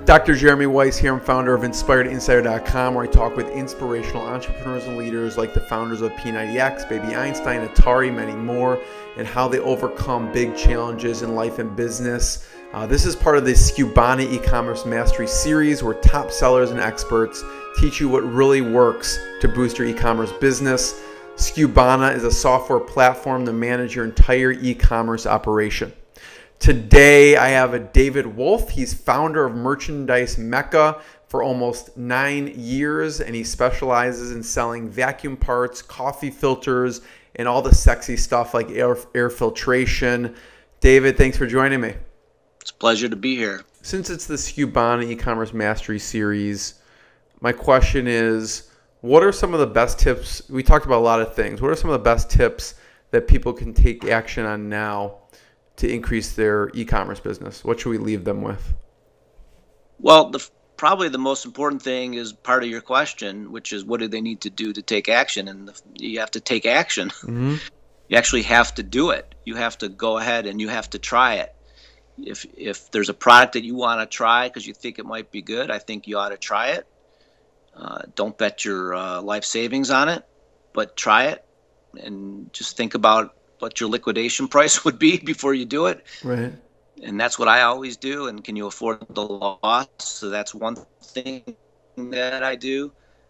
Dr. Jeremy Weisz here. I'm founder of InspiredInsider.com, where I talk with inspirational entrepreneurs and leaders like the founders of P90 X, Baby Einstein, Atari, many more, and how they overcome big challenges in life and business. This is part of the Skubana e-commerce mastery series, where top sellers and experts teach you what really works to boost your e-commerce business. Skubana is a software platform to manage your entire e-commerce operation. Today, I have David Wolfe. He's founder of Merchandise Mecca for almost 9 years, and he specializes in selling vacuum parts, coffee filters, and all the sexy stuff like air filtration. David, thanks for joining me. It's a pleasure to be here. Since it's the Skubana e-commerce mastery series, my question is, what are some of the best tips? We talked about a lot of things. What are some of the best tips that people can take action on now to increase their e-commerce business? What should we leave them with? Well, probably the most important thing is part of your question, which is what do they need to do to take action? And you have to take action. Mm-hmm. You actually have to do it. You have to go ahead and you have to try it. If there's a product that you want to try because you think it might be good, I think you ought to try it. Don't bet your life savings on it, but try it and just think about what your liquidation price would be before you do it. Right. And that's what I always do. And can you afford the loss? So that's one thing that I do.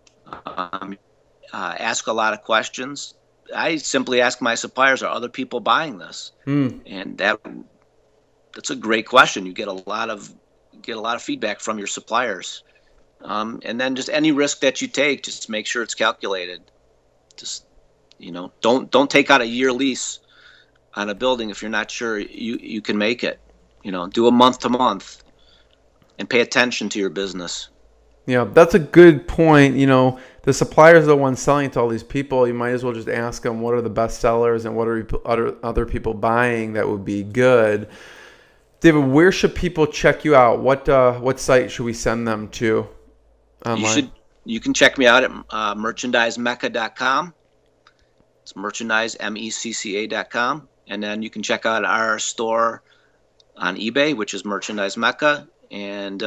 Ask a lot of questions. I simply ask my suppliers, are other people buying this? And that's a great question. You get a lot of feedback from your suppliers. And then just any risk that you take, just make sure it's calculated. Just don't take out a year lease on a building if you're not sure you can make it. Do a month to month and pay attention to your business. Yeah, that's a good point. The suppliers are the ones selling to all these people. You might as well just ask them what are the best sellers and what are other people buying that would be good. David, where should people check you out? What site should we send them to online? You can check me out at merchandisemecca.com. It's merchandise.com. And then you can check out our store on eBay, which is Merchandise Mecca, and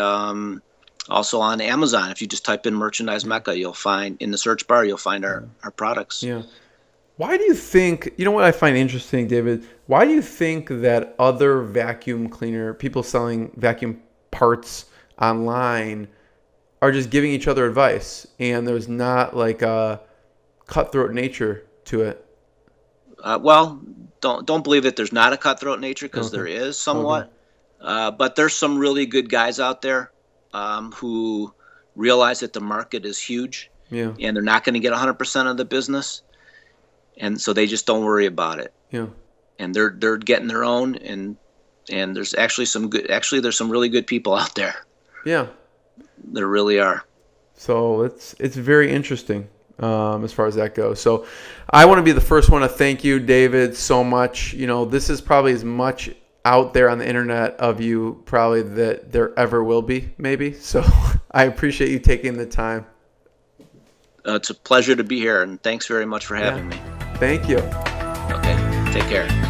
also on Amazon. If you just type in Merchandise Mecca, you'll find in the search bar, you'll find our products. Yeah. Why do you think, what I find interesting, David, why do you think that other vacuum cleaner, people selling vacuum parts online are just giving each other advice and there's not like a cutthroat nature to it? Well, don't believe that there's not a cutthroat nature, because there is somewhat. But there's some really good guys out there who realize that the market is huge, and they're not going to get 100% of the business, and so they just don't worry about it. Yeah. And they're getting their own, and there's actually there's some really good people out there. Yeah. There really are. So it's very interesting. As far as that goes. So I want to be the first one to thank you, David, so much. This is probably as much out there on the internet of you probably that there ever will be, maybe. So I appreciate you taking the time. It's a pleasure to be here, and thanks very much for having me. Thank you. Okay, take care.